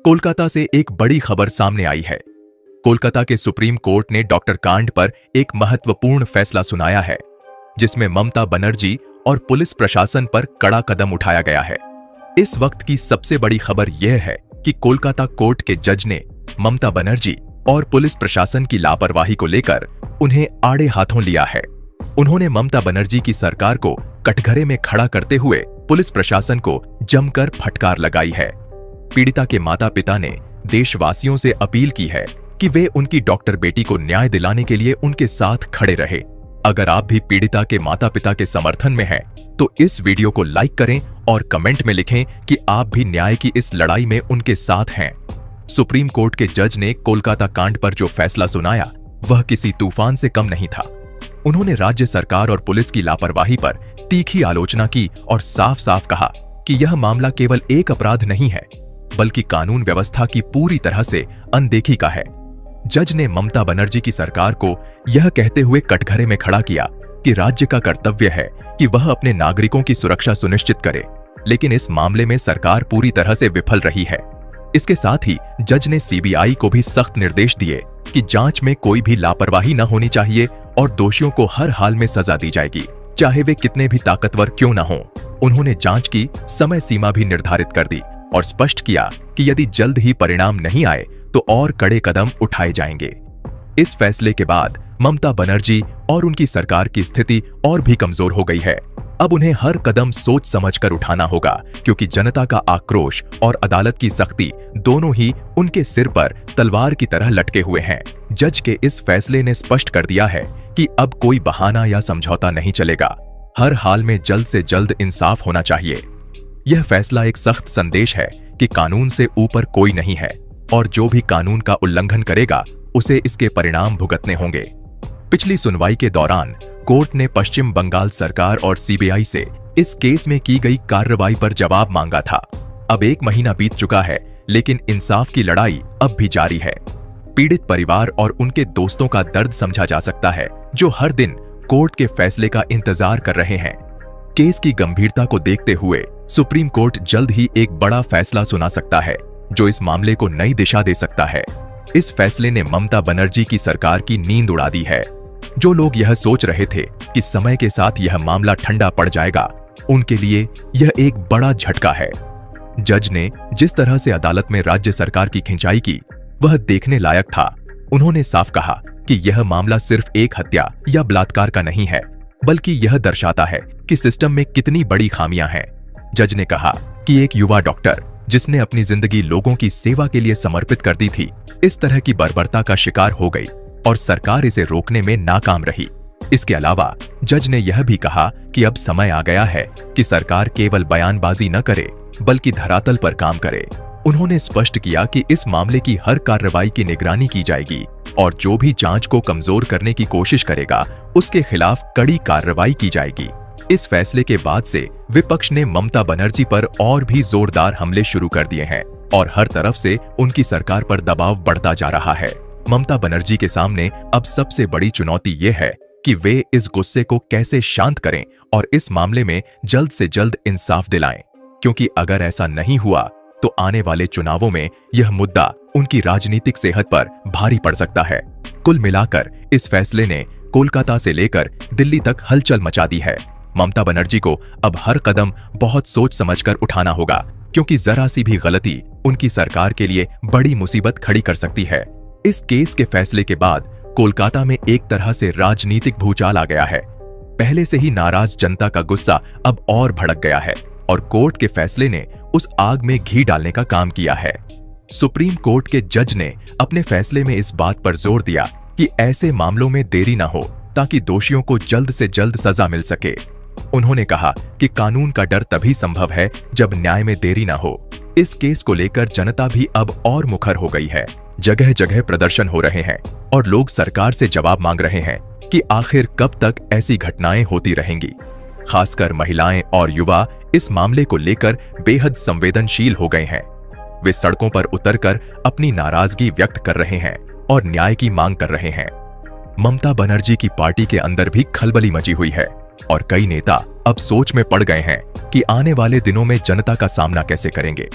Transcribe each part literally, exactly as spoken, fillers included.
कोलकाता से एक बड़ी खबर सामने आई है। कोलकाता के सुप्रीम कोर्ट ने डॉक्टर कांड पर एक महत्वपूर्ण फैसला सुनाया है, जिसमें ममता बनर्जी और पुलिस प्रशासन पर कड़ा कदम उठाया गया है। इस वक्त की सबसे बड़ी खबर यह है कि कोलकाता कोर्ट के जज ने ममता बनर्जी और पुलिस प्रशासन की लापरवाही को लेकर उन्हें आड़े हाथों लिया है। उन्होंने ममता बनर्जी की सरकार को कटघरे में खड़ा करते हुए पुलिस प्रशासन को जमकर फटकार लगाई है। पीड़िता के माता पिता ने देशवासियों से अपील की है कि वे उनकी डॉक्टर बेटी को न्याय दिलाने के लिए उनके साथ खड़े रहे। अगर आप भी पीड़िता के माता पिता के समर्थन में हैं, तो इस वीडियो को लाइक करें और कमेंट में लिखें कि आप भी न्याय की इस लड़ाई में उनके साथ हैं। सुप्रीम कोर्ट के जज ने कोलकाता कांड पर जो फैसला सुनाया, वह किसी तूफान से कम नहीं था। उन्होंने राज्य सरकार और पुलिस की लापरवाही पर तीखी आलोचना की और साफ साफ कहा कि यह मामला केवल एक अपराध नहीं है, बल्कि कानून व्यवस्था की पूरी तरह से अनदेखी का है। जज ने ममता बनर्जी की सरकार को यह कहते हुए कटघरे में खड़ा किया कि राज्य का कर्तव्य है कि वह अपने नागरिकों की सुरक्षा सुनिश्चित करे, लेकिन इस मामले में सरकार पूरी तरह से विफल रही है। इसके साथ ही जज ने सीबीआई को भी सख्त निर्देश दिए कि जांच में कोई भी लापरवाही न होनी चाहिए और दोषियों को हर हाल में सजा दी जाएगी, चाहे वे कितने भी ताकतवर क्यों न हों। उन्होंने जांच की समय सीमा भी निर्धारित कर दी और स्पष्ट किया कि यदि जल्द ही परिणाम नहीं आए तो और कड़े कदम उठाए जाएंगे। इस फैसले के बाद ममता बनर्जी और उनकी सरकार की स्थिति और भी कमजोर हो गई है। अब उन्हें हर कदम सोच समझकर उठाना होगा, क्योंकि जनता का आक्रोश और अदालत की सख्ती दोनों ही उनके सिर पर तलवार की तरह लटके हुए हैं। जज के इस फैसले ने स्पष्ट कर दिया है कि अब कोई बहाना या समझौता नहीं चलेगा। हर हाल में जल्द से जल्द इंसाफ होना चाहिए। यह फैसला एक सख्त संदेश है कि कानून से ऊपर कोई नहीं है और जो भी कानून का उल्लंघन करेगा उसे इसके परिणाम भुगतने होंगे। पिछली सुनवाई के दौरान कोर्ट ने पश्चिम बंगाल सरकार और सीबीआई से इस केस में की गई कार्रवाई पर जवाब मांगा था। अब एक महीना बीत चुका है, लेकिन इंसाफ की लड़ाई अब भी जारी है। पीड़ित परिवार और उनके दोस्तों का दर्द समझा जा सकता है, जो हर दिन कोर्ट के फैसले का इंतजार कर रहे हैं। केस की गंभीरता को देखते हुए सुप्रीम कोर्ट जल्द ही एक बड़ा फैसला सुना सकता है, जो इस मामले को नई दिशा दे सकता है। इस फैसले ने ममता बनर्जी की सरकार की नींद उड़ा दी है। जो लोग यह सोच रहे थे कि समय के साथ यह मामला ठंडा पड़ जाएगा, उनके लिए यह एक बड़ा झटका है। जज ने जिस तरह से अदालत में राज्य सरकार की खिंचाई की, वह देखने लायक था। उन्होंने साफ कहा कि यह मामला सिर्फ एक हत्या या बलात्कार का नहीं है, बल्कि यह दर्शाता है कि सिस्टम में कितनी बड़ी खामियां हैं। जज ने कहा कि एक युवा डॉक्टर जिसने अपनी जिंदगी लोगों की सेवा के लिए समर्पित कर दी थी, इस तरह की बर्बरता का शिकार हो गई और सरकार इसे रोकने में नाकाम रही। इसके अलावा जज ने यह भी कहा कि अब समय आ गया है कि सरकार केवल बयानबाजी न करे, बल्कि धरातल पर काम करे। उन्होंने स्पष्ट किया कि इस मामले की हर कार्रवाई की निगरानी की जाएगी और जो भी जांच को कमजोर करने की कोशिश करेगा, उसके खिलाफ कड़ी कार्रवाई की जाएगी। इस फैसले के बाद से विपक्ष ने ममता बनर्जी पर और भी जोरदार हमले शुरू कर दिए हैं और हर तरफ से उनकी सरकार पर दबाव बढ़ता जा रहा है। ममता बनर्जी के सामने अब सबसे बड़ी चुनौती ये है कि वे इस गुस्से को कैसे शांत करें और इस मामले में जल्द से जल्द इंसाफ दिलाएं, क्योंकि अगर ऐसा नहीं हुआ तो आने वाले चुनावों में यह मुद्दा उनकी राजनीतिक सेहत पर भारी पड़ सकता है। कुल मिलाकर इस फैसले ने कोलकाता से लेकर दिल्ली तक हलचल मचा दी है। ममता बनर्जी को अब हर कदम बहुत सोच समझकर उठाना होगा, क्योंकि जरा सी भी गलती उनकी सरकार के लिए बड़ी मुसीबत खड़ी कर सकती है। इस केस के फैसले के बाद कोलकाता में एक तरह से राजनीतिक भूचाल आ गया है। पहले से ही नाराज जनता का गुस्सा अब और भड़क गया है और कोर्ट के फैसले ने उस आग में घी डालने का काम किया है। सुप्रीम कोर्ट के जज ने अपने फैसले में इस बात पर जोर दिया कि ऐसे मामलों में देरी न हो, ताकि दोषियों को जल्द से जल्द सजा मिल सके। उन्होंने कहा कि कानून का डर तभी संभव है जब न्याय में देरी न हो। इस केस को लेकर जनता भी अब और मुखर हो गई है। जगह जगह प्रदर्शन हो रहे हैं और लोग सरकार से जवाब मांग रहे हैं कि आखिर कब तक ऐसी घटनाएं होती रहेंगी। खासकर महिलाएं और युवा इस मामले को लेकर बेहद संवेदनशील हो गए हैं। वे सड़कों पर उतरकर अपनी नाराजगी व्यक्त कर रहे हैं और न्याय की मांग कर रहे हैं। ममता बनर्जी की पार्टी के अंदर भी खलबली मची हुई है और कई नेता अब सोच में पड़ गए हैं कि आने वाले दिनों में जनता का सामना कैसे करेंगे।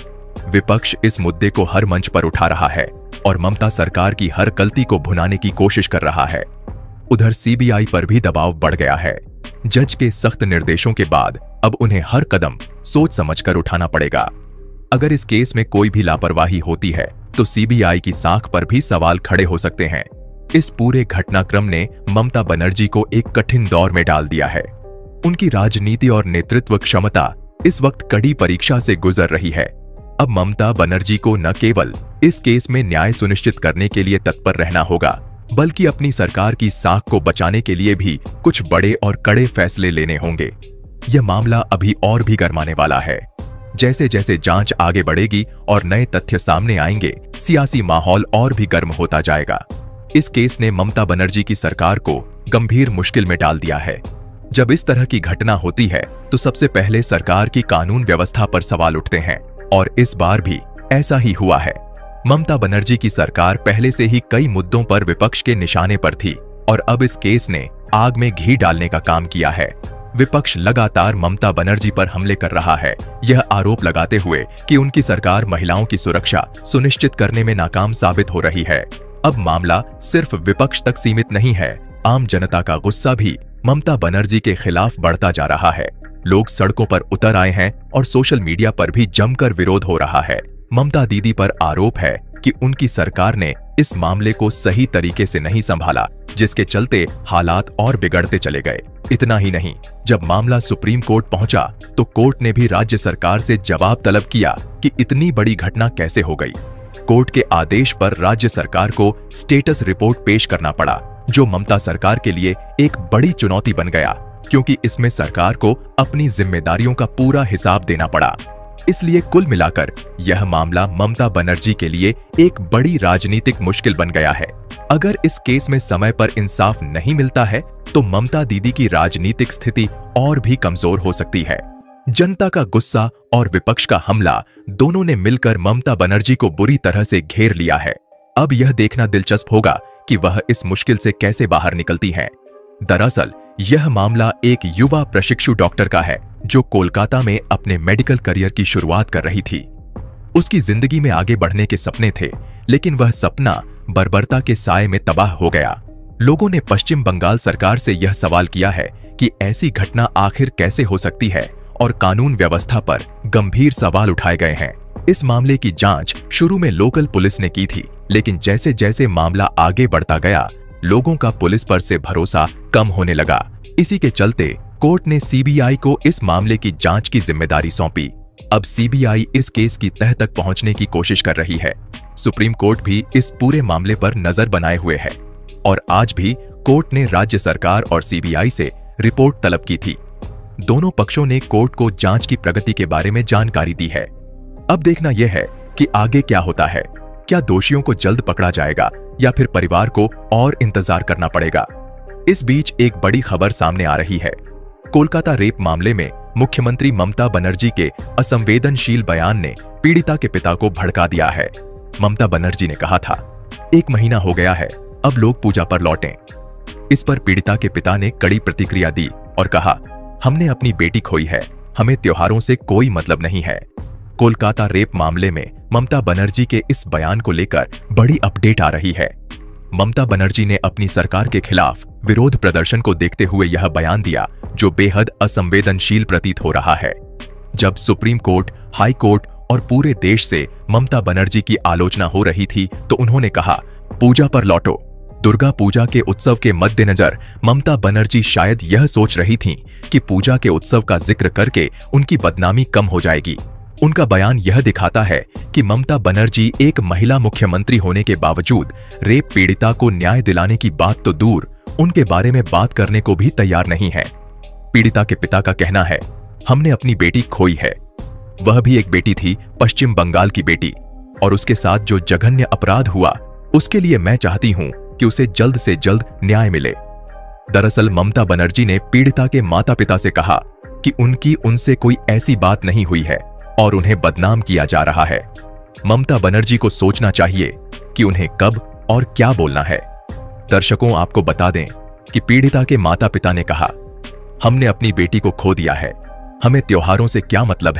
विपक्ष इस मुद्दे को हर मंच पर उठा रहा है और ममता सरकार की हर गलती को भुनाने की कोशिश कर रहा है। उधर सीबीआई पर भी दबाव बढ़ गया है। जज के सख्त निर्देशों के बाद अब उन्हें हर कदम सोच समझकर उठाना पड़ेगा। अगर इस केस में कोई भी लापरवाही होती है तो सीबीआई की साख पर भी सवाल खड़े हो सकते हैं। इस पूरे घटनाक्रम ने ममता बनर्जी को एक कठिन दौर में डाल दिया है। उनकी राजनीति और नेतृत्व क्षमता इस वक्त कड़ी परीक्षा से गुजर रही है। अब ममता बनर्जी को न केवल इस केस में न्याय सुनिश्चित करने के लिए तत्पर रहना होगा, बल्कि अपनी सरकार की साख को बचाने के लिए भी कुछ बड़े और कड़े फैसले लेने होंगे। यह मामला अभी और भी गरमाने वाला है। जैसे जैसे जांच आगे बढ़ेगी और नए तथ्य सामने आएंगे, सियासी माहौल और भी गर्म होता जाएगा। इस केस ने ममता बनर्जी की सरकार को गंभीर मुश्किल में डाल दिया है। जब इस तरह की घटना होती है तो सबसे पहले सरकार की कानून व्यवस्था पर सवाल उठते हैं, और इस बार भी ऐसा ही हुआ है। ममता बनर्जी की सरकार पहले से ही कई मुद्दों पर विपक्ष के निशाने पर थी और अब इस केस ने आग में घी डालने का काम किया है। विपक्ष लगातार ममता बनर्जी पर हमले कर रहा है, यह आरोप लगाते हुए कि उनकी सरकार महिलाओं की सुरक्षा सुनिश्चित करने में नाकाम साबित हो रही है। अब मामला सिर्फ विपक्ष तक सीमित नहीं है, आम जनता का गुस्सा भी ममता बनर्जी के खिलाफ बढ़ता जा रहा है। लोग सड़कों पर उतर आए हैं और सोशल मीडिया पर भी जमकर विरोध हो रहा है। ममता दीदी पर आरोप है कि उनकी सरकार ने इस मामले को सही तरीके से नहीं संभाला, जिसके चलते हालात और बिगड़ते चले गए। इतना ही नहीं, जब मामला सुप्रीम कोर्ट पहुंचा तो कोर्ट ने भी राज्य सरकार से जवाब तलब किया कि इतनी बड़ी घटना कैसे हो गई। कोर्ट के आदेश पर राज्य सरकार को स्टेटस रिपोर्ट पेश करना पड़ा, जो ममता सरकार के लिए एक बड़ी चुनौती बन गया, क्योंकि इसमें सरकार को अपनी जिम्मेदारियों का पूरा हिसाब देना पड़ा। इसलिए कुल मिलाकर यह मामला ममता बनर्जी के लिए एक बड़ी राजनीतिक मुश्किल बन गया है। अगर इस केस में समय पर इंसाफ नहीं मिलता है तो ममता दीदी की राजनीतिक स्थिति और भी कमजोर हो सकती है। जनता का गुस्सा और विपक्ष का हमला दोनों ने मिलकर ममता बनर्जी को बुरी तरह से घेर लिया है। अब यह देखना दिलचस्प होगा कि वह इस मुश्किल से कैसे बाहर निकलती हैं। दरअसल यह मामला एक युवा प्रशिक्षु डॉक्टर का है जो कोलकाता में अपने मेडिकल करियर की शुरुआत कर रही थी। उसकी जिंदगी में आगे बढ़ने के सपने थे, लेकिन वह सपना बर्बरता के साए में तबाह हो गया। लोगों ने पश्चिम बंगाल सरकार से यह सवाल किया है कि ऐसी घटना आखिर कैसे हो सकती है, और कानून व्यवस्था पर गंभीर सवाल उठाए गए हैं। इस मामले की जांच शुरू में लोकल पुलिस ने की थी, लेकिन जैसे जैसे मामला आगे बढ़ता गया, लोगों का पुलिस पर से भरोसा कम होने लगा। इसी के चलते कोर्ट ने सीबीआई को इस मामले की जांच की जिम्मेदारी सौंपी। अब सीबीआई इस केस की तह तक पहुंचने की कोशिश कर रही है। सुप्रीम कोर्ट भी इस पूरे मामले पर नजर बनाए हुए है और आज भी कोर्ट ने राज्य सरकार और सीबीआई से रिपोर्ट तलब की थी। दोनों पक्षों ने कोर्ट को जांच की प्रगति के बारे में जानकारी दी है। अब देखना यह है कि आगे क्या होता है। क्या दोषियों को जल्द पकड़ा जाएगा या फिर परिवार को और इंतजार करना पड़ेगा। इस बीच एक बड़ी खबर सामने आ रही है। कोलकाता रेप मामले में मुख्यमंत्री ममता बनर्जी के असंवेदनशील बयान ने पीड़िता के पिता को भड़का दिया है। ममता बनर्जी ने कहा था, एक महीना हो गया है, अब लोग पूजा पर लौटें। इस पर पीड़िता के पिता ने कड़ी प्रतिक्रिया दी और कहा, हमने अपनी बेटी खोई है, हमें त्योहारों से कोई मतलब नहीं है। कोलकाता रेप मामले में ममता बनर्जी के इस बयान को लेकर बड़ी अपडेट आ रही है। ममता बनर्जी ने अपनी सरकार के खिलाफ विरोध प्रदर्शन को देखते हुए यह बयान दिया, जो बेहद असंवेदनशील प्रतीत हो रहा है। जब सुप्रीम कोर्ट, हाई कोर्ट और पूरे देश से ममता बनर्जी की आलोचना हो रही थी तो उन्होंने कहा, पूजा पर लौटो। दुर्गा पूजा के उत्सव के मद्देनजर ममता बनर्जी शायद यह सोच रही थीं कि पूजा के उत्सव का जिक्र करके उनकी बदनामी कम हो जाएगी। उनका बयान यह दिखाता है कि ममता बनर्जी एक महिला मुख्यमंत्री होने के बावजूद रेप पीड़िता को न्याय दिलाने की बात तो दूर, उनके बारे में बात करने को भी तैयार नहीं है। पीड़िता के पिता का कहना है, हमने अपनी बेटी खोई है। वह भी एक बेटी थी, पश्चिम बंगाल की बेटी, और उसके साथ जो जघन्य अपराध हुआ उसके लिए मैं चाहती हूं कि उसे जल्द से जल्द न्याय मिले। दरअसल ममता बनर्जी ने पीड़िता के माता पिता से कहा कि उनकी उनसे कोई ऐसी बात नहीं हुई है और उन्हें बदनाम किया जा रहा है। ममता बनर्जी को सोचना चाहिए कि उन्हें कब और क्या बोलना है। दर्शकों, आपको बता दें कि पीड़िता के माता पिता ने कहा, हमने अपनी बेटी को खो दिया है, हमें त्योहारों से क्या मतलब है,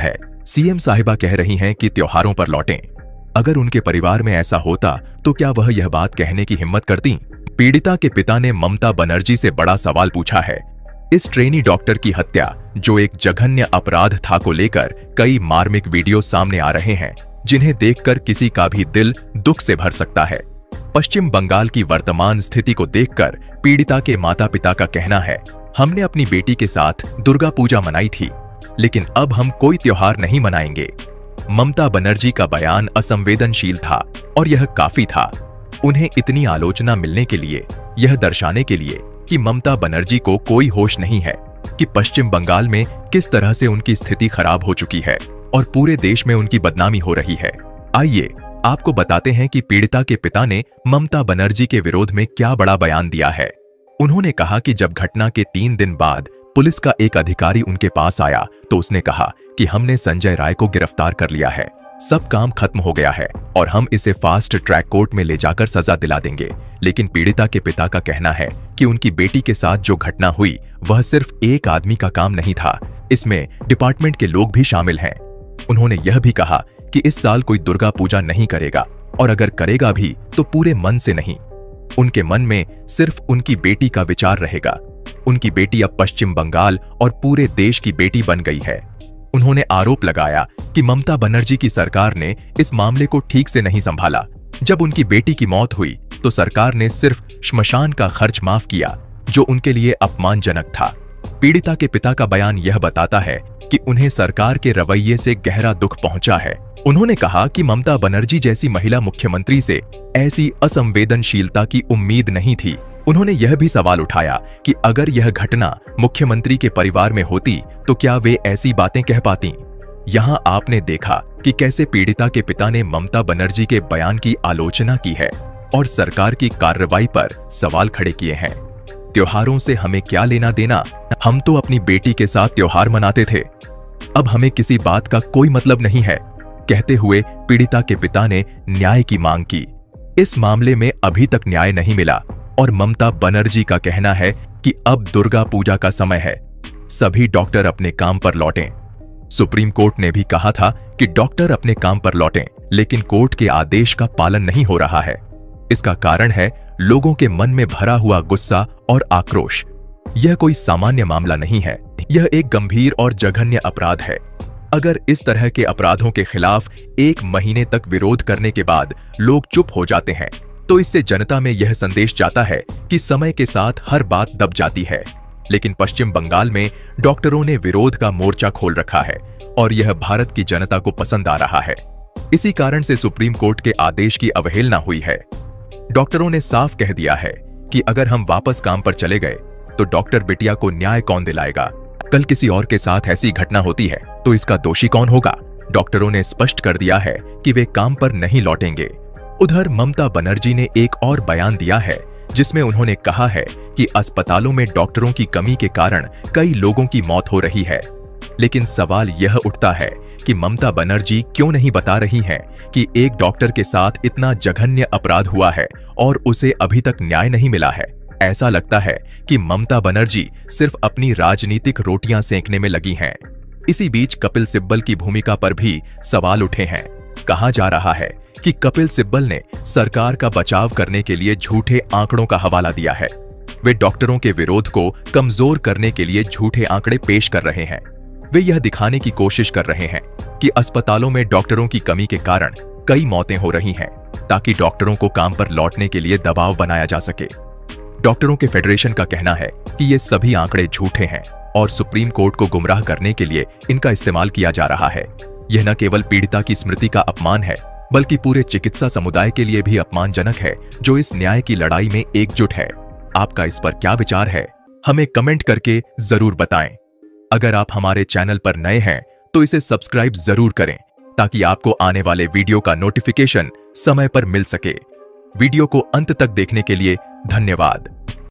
सीएम साहिबा कह रही हैं कि त्योहारों पर लौटें। अगर उनके परिवार में ऐसा होता तो क्या वह यह बात कहने की हिम्मत करती? पीड़िता के पिता ने ममता बनर्जी से बड़ा सवाल पूछा है। इस ट्रेनी डॉक्टर की हत्या, जो एक जघन्य अपराध था, को लेकर कई मार्मिक वीडियो सामने आ रहे हैं, जिन्हें देखकर किसी का भी दिल दुख से भर सकता है। पश्चिम बंगाल की वर्तमान स्थिति को देखकर पीड़िता के माता पिता का कहना है, हमने अपनी बेटी के साथ दुर्गा पूजा मनाई थी, लेकिन अब हम कोई त्योहार नहीं मनाएंगे। ममता बनर्जी का बयान असंवेदनशील था और यह काफी था। उन्हें इतनी आलोचना मिलने के लिए, यह दर्शाने के लिए कि ममता बनर्जी को कोई होश नहीं है कि पश्चिम बंगाल में किस तरह से उनकी स्थिति खराब हो चुकी है और पूरे देश में उनकी बदनामी हो रही है। आइए आपको बताते हैं कि पीड़िता के पिता ने ममता बनर्जी के विरोध में क्या बड़ा बयान दिया है। उन्होंने कहा कि जब घटना के तीन दिन बाद पुलिस का एक अधिकारी उनके पास आया तो उसने कहा कि हमने संजय राय को गिरफ्तार कर लिया है, सब काम खत्म हो गया है और हम इसे फास्ट ट्रैक कोर्ट में ले जाकर सजा दिला देंगे। लेकिन पीड़िता के पिता का कहना है कि उनकी बेटी के साथ जो घटना हुई वह सिर्फ एक आदमी का काम नहीं था, इसमें डिपार्टमेंट के लोग भी शामिल हैं। उन्होंने यह भी कहा कि इस साल कोई दुर्गा पूजा नहीं करेगा और अगर करेगा भी तो पूरे मन से नहीं। उनके मन में सिर्फ उनकी बेटी का विचार रहेगा। उनकी बेटी अब पश्चिम बंगाल और पूरे देश की बेटी बन गई है। उन्होंने आरोप लगाया कि ममता बनर्जी की सरकार ने इस मामले को ठीक से नहीं संभाला। जब उनकी बेटी की मौत हुई तो सरकार ने सिर्फ श्मशान का खर्च माफ किया, जो उनके लिए अपमानजनक था। पीड़िता के पिता का बयान यह बताता है कि उन्हें सरकार के रवैये से गहरा दुख पहुंचा है। उन्होंने कहा कि ममता बनर्जी जैसी महिला मुख्यमंत्री से ऐसी असंवेदनशीलता की उम्मीद नहीं थी। उन्होंने यह भी सवाल उठाया कि अगर यह घटना मुख्यमंत्री के परिवार में होती तो क्या वे ऐसी बातें कह पाती। यहां आपने देखा कि कैसे पीड़िता के पिता ने ममता बनर्जी के बयान की आलोचना की है और सरकार की कार्रवाई पर सवाल खड़े किए हैं। त्योहारों से हमें क्या लेना देना, हम तो अपनी बेटी के साथ त्योहार मनाते थे, अब हमें किसी बात का कोई मतलब नहीं है, कहते हुए पीड़िता के पिता ने न्याय की मांग की। इस मामले में अभी तक न्याय नहीं मिला और ममता बनर्जी का कहना है कि अब दुर्गा पूजा का समय है, सभी डॉक्टर अपने काम पर लौटें। सुप्रीम कोर्ट ने भी कहा था कि डॉक्टर अपने काम पर लौटें, लेकिन कोर्ट के आदेश का पालन नहीं हो रहा है। इसका कारण है लोगों के मन में भरा हुआ गुस्सा और आक्रोश। यह कोई सामान्य मामला नहीं है, यह एक गंभीर और जघन्य अपराध है। अगर इस तरह के अपराधों के खिलाफ एक महीने तक विरोध करने के बाद लोग चुप हो जाते हैं तो इससे जनता में यह संदेश जाता है कि समय के साथ हर बात दब जाती है। लेकिन पश्चिम बंगाल में डॉक्टरों ने विरोध का मोर्चा खोल रखा है और यह भारत की जनता को पसंद आ रहा है। इसी कारण से सुप्रीम कोर्ट के आदेश की अवहेलना हुई है। डॉक्टरों ने साफ कह दिया है कि अगर हम वापस काम पर चले गए तो डॉक्टर बिटिया को न्याय कौन दिलाएगा। कल किसी और के साथ ऐसी घटना होती है तो इसका दोषी कौन होगा। डॉक्टरों ने स्पष्ट कर दिया है कि वे काम पर नहीं लौटेंगे। उधर ममता बनर्जी ने एक और बयान दिया है जिसमें उन्होंने कहा है कि अस्पतालों में डॉक्टरों की कमी के कारण कई लोगों की मौत हो रही है। लेकिन सवाल यह उठता है कि ममता बनर्जी क्यों नहीं बता रही हैं कि एक डॉक्टर के साथ इतना जघन्य अपराध हुआ है और उसे अभी तक न्याय नहीं मिला है। ऐसा लगता है कि ममता बनर्जी सिर्फ अपनी राजनीतिक रोटियां सेंकने में लगी हैं। इसी बीच कपिल सिब्बल की भूमिका पर भी सवाल उठे हैं। कहा जा रहा है कि कपिल सिब्बल ने सरकार का बचाव करने के लिए झूठे आंकड़ों का हवाला दिया है। वे डॉक्टरों के विरोध को कमजोर करने के लिए झूठे आंकड़े पेश कर रहे हैं। वे यह दिखाने की कोशिश कर रहे हैं कि अस्पतालों में डॉक्टरों की कमी के कारण कई मौतें हो रही हैं, ताकि डॉक्टरों को काम पर लौटने के लिए दबाव बनाया जा सके। डॉक्टरों के फेडरेशन का कहना है कि ये सभी आंकड़े झूठे हैं और सुप्रीम कोर्ट को गुमराह करने के लिए इनका इस्तेमाल किया जा रहा है। यह न केवल पीड़िता की स्मृति का अपमान है, बल्कि पूरे चिकित्सा समुदाय के लिए भी अपमानजनक है, जो इस न्याय की लड़ाई में एकजुट है। आपका इस पर क्या विचार है, हमें कमेंट करके जरूर बताएं। अगर आप हमारे चैनल पर नए हैं तो इसे सब्सक्राइब जरूर करें, ताकि आपको आने वाले वीडियो का नोटिफिकेशन समय पर मिल सके। वीडियो को अंत तक देखने के लिए धन्यवाद।